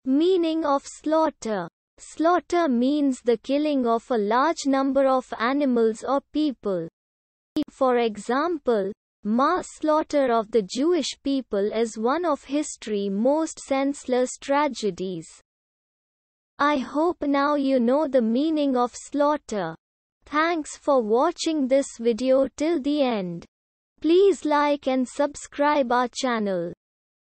Meaning of slaughter. Slaughter means the killing of a large number of animals or people. For example, mass slaughter of the Jewish people is one of history's most senseless tragedies. I hope now you know the meaning of slaughter. Thanks for watching this video till the end. Please like and subscribe our channel.